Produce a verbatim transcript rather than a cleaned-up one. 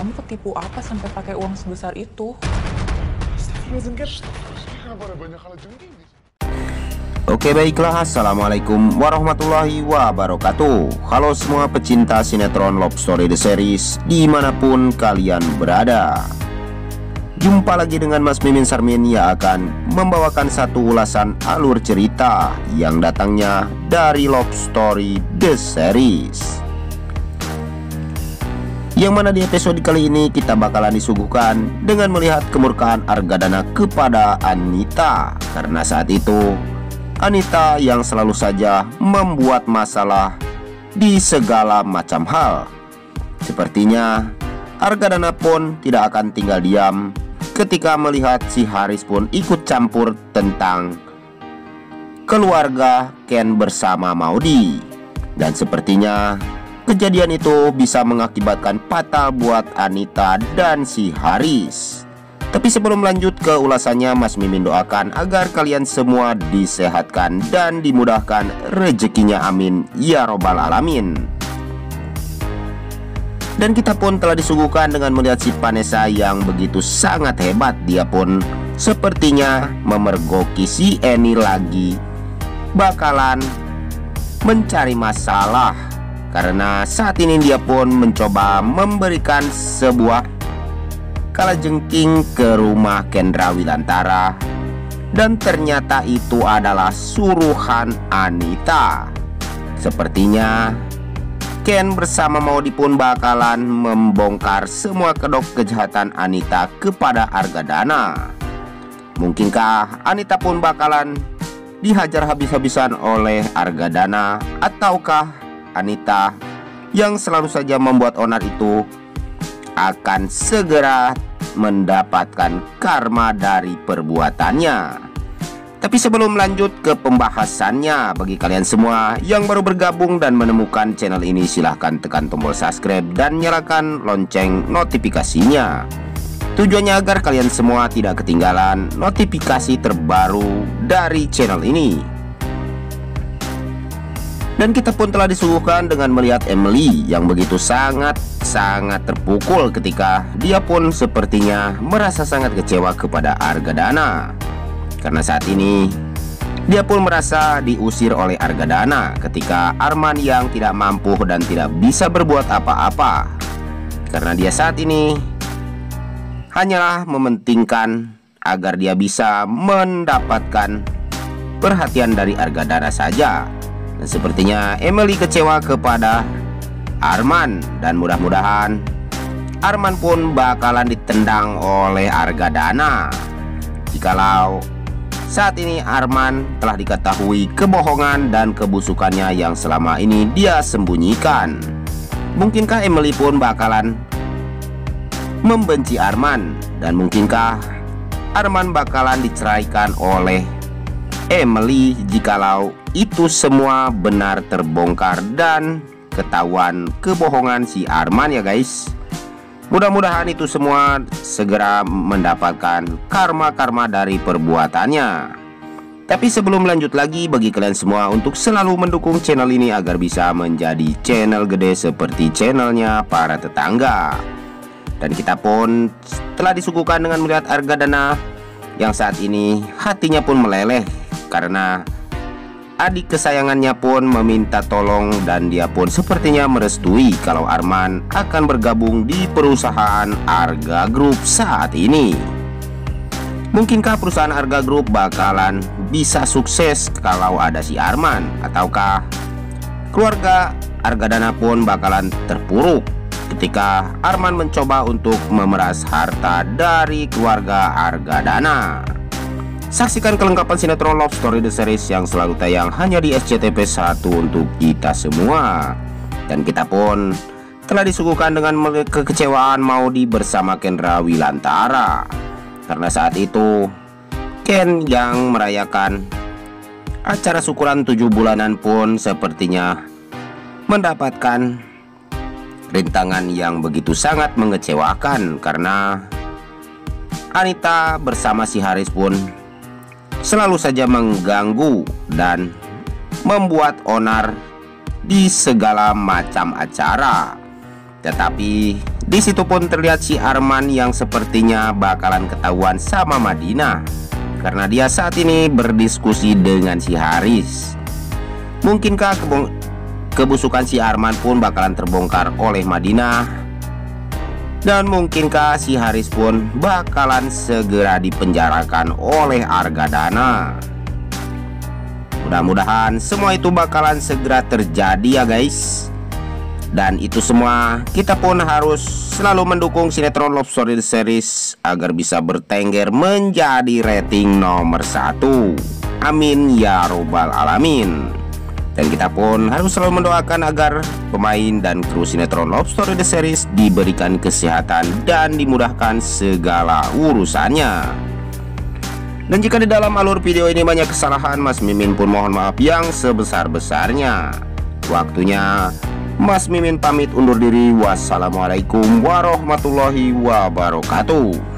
kamu ketipu apa sampai pakai uang sebesar itu? Astagfirullahaladzim, Ken. Kenapa ada banyak kalajengking? Oke baiklah, assalamualaikum warahmatullahi wabarakatuh. Halo semua pecinta sinetron Love Story The Series dimanapun kalian berada. Jumpa lagi dengan Mas Mimin Sarmin yang akan membawakan satu ulasan alur cerita yang datangnya dari Love Story The Series, yang mana di episode kali ini kita bakalan disuguhkan dengan melihat kemurkaan Argadana kepada Anita. Karena saat itu Anita yang selalu saja membuat masalah di segala macam hal. Sepertinya Argadana pun tidak akan tinggal diam ketika melihat si Haris pun ikut campur tentang keluarga Ken bersama Maudy. Dan sepertinya kejadian itu bisa mengakibatkan fatal buat Anita dan si Haris. Tapi sebelum lanjut ke ulasannya, Mas Mimin doakan agar kalian semua disehatkan dan dimudahkan rezekinya, amin ya robbal alamin. Dan kita pun telah disuguhkan dengan melihat si Vanessa yang begitu sangat hebat. Dia pun sepertinya memergoki si Eni lagi bakalan mencari masalah, karena saat ini dia pun mencoba memberikan sebuah kalajengking ke rumah Kendra Wilantara, dan ternyata itu adalah suruhan Anita. Sepertinya Ken bersama Maudy pun bakalan membongkar semua kedok kejahatan Anita kepada Argadana. Mungkinkah Anita pun bakalan dihajar habis-habisan oleh Argadana, ataukah Anita yang selalu saja membuat onar itu akan segera mendapatkan karma dari perbuatannya? Tapi sebelum lanjut ke pembahasannya, bagi kalian semua yang baru bergabung dan menemukan channel ini, silahkan tekan tombol subscribe dan nyalakan lonceng notifikasinya. Tujuannya agar kalian semua tidak ketinggalan notifikasi terbaru dari channel ini. Dan kita pun telah disuguhkan dengan melihat Emily yang begitu sangat-sangat terpukul ketika dia pun sepertinya merasa sangat kecewa kepada Argadana. Karena saat ini dia pun merasa diusir oleh Argadana ketika Arman yang tidak mampu dan tidak bisa berbuat apa-apa. Karena dia saat ini hanyalah mementingkan agar dia bisa mendapatkan perhatian dari Argadana saja. Dan sepertinya Emily kecewa kepada Arman, dan mudah-mudahan Arman pun bakalan ditendang oleh Argadana jikalau saat ini Arman telah diketahui kebohongan dan kebusukannya yang selama ini dia sembunyikan. Mungkinkah Emily pun bakalan membenci Arman, dan mungkinkah Arman bakalan diceraikan oleh Emily jikalau itu semua benar terbongkar dan ketahuan kebohongan si Arman ya guys. Mudah-mudahan itu semua segera mendapatkan karma-karma dari perbuatannya. Tapi sebelum lanjut lagi, bagi kalian semua untuk selalu mendukung channel ini agar bisa menjadi channel gede seperti channelnya para tetangga. Dan kita pun telah disuguhkan dengan melihat Argadana yang saat ini hatinya pun meleleh karena adik kesayangannya pun meminta tolong, dan dia pun sepertinya merestui kalau Arman akan bergabung di perusahaan Arga Group saat ini. Mungkinkah perusahaan Arga Group bakalan bisa sukses kalau ada si Arman, ataukah keluarga Argadana pun bakalan terpuruk ketika Arman mencoba untuk memeras harta dari keluarga Argadana? Saksikan kelengkapan sinetron Love Story The Series yang selalu tayang hanya di S C T V satu untuk kita semua. Dan kita pun telah disuguhkan dengan kekecewaan Maudy bersama Kendra Wilantara, karena saat itu Ken yang merayakan acara syukuran tujuh bulanan pun sepertinya mendapatkan rintangan yang begitu sangat mengecewakan, karena Anita bersama si Haris pun selalu saja mengganggu dan membuat onar di segala macam acara. Tetapi Di situ pun terlihat si Arman yang sepertinya bakalan ketahuan sama Madinah, karena dia saat ini berdiskusi dengan si Haris. Mungkinkah kebong kebusukan si Arman pun bakalan terbongkar oleh Madinah? Dan mungkinkah si Haris pun bakalan segera dipenjarakan oleh Argadana? Mudah-mudahan semua itu bakalan segera terjadi ya guys. Dan itu semua, kita pun harus selalu mendukung sinetron Love Story The Series agar bisa bertengger menjadi rating nomor satu. Amin ya robbal alamin. Dan kita pun harus selalu mendoakan agar pemain dan kru sinetron Love Story The Series diberikan kesehatan dan dimudahkan segala urusannya. Dan jika di dalam alur video ini banyak kesalahan, Mas Mimin pun mohon maaf yang sebesar-besarnya. Waktunya Mas Mimin pamit undur diri. Wassalamualaikum warahmatullahi wabarakatuh.